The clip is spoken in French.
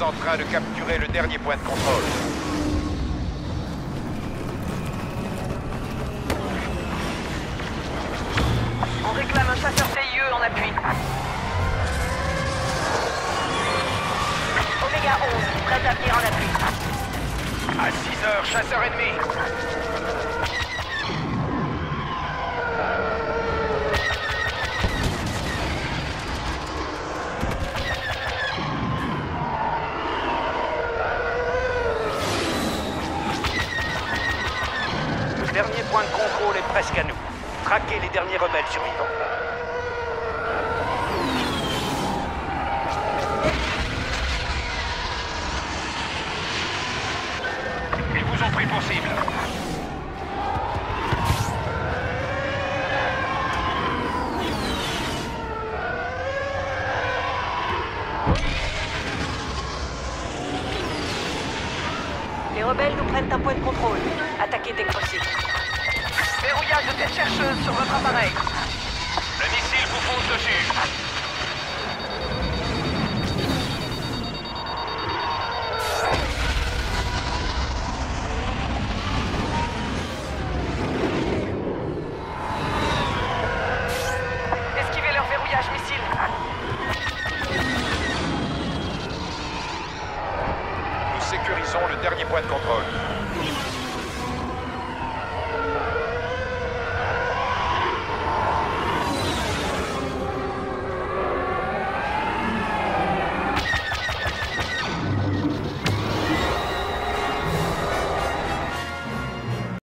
en train de capturer le dernier point de contrôle. On réclame un chasseur TIE en appui. Oméga 11, prêt à venir en appui. À 6 heures, chasseur ennemi. Le dernier point de contrôle est presque à nous. Traquez les derniers rebelles survivants. Ils vous ont pris pour cible. Les rebelles nous prennent un point de contrôle. Attaquez dès que possible. Verrouillage de tête chercheuse sur votre appareil. Le missile vous fonce dessus.